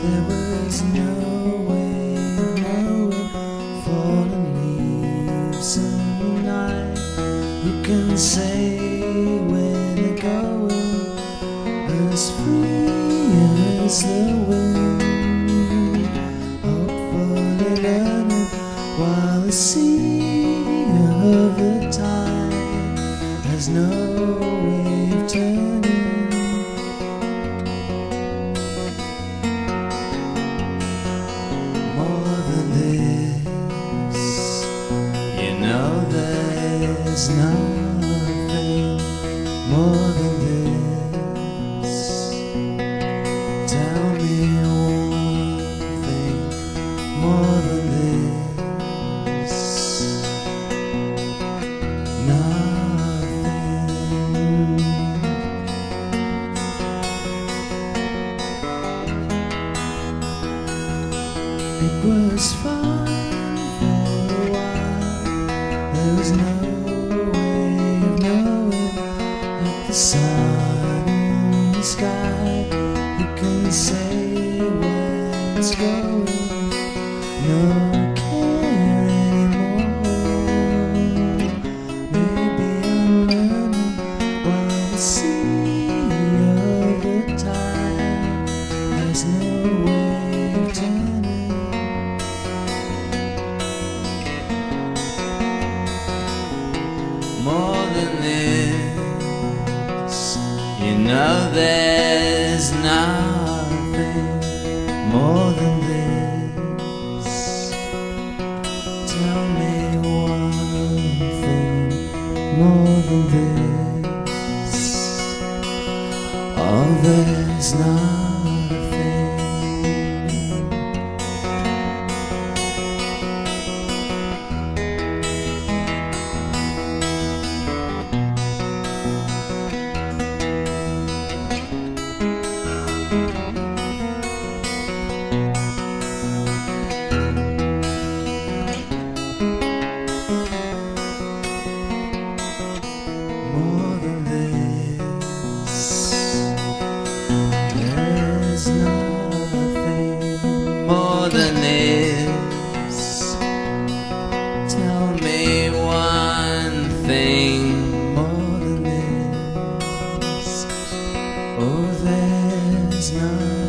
There was no way of knowing falling leaves in the night. Who can say where they're going, as free as the wind, hopefully learning while the sea of the tide has no wave turning. More than this, you know there's nothing more than this. Tell me one thing more than this. Nothing. It was fun for a while. There was no way of knowing at the sun in the sky. Who can say where it's going? No care anymore. Maybe I'm learning while the sea of the tide has no wave turning. More than this, you know there's nothing more than this. Tell me one thing more than this. Oh, there's nothing. More than this, there's nothing more than this. Tell me one thing more than this. Oh, there's nothing.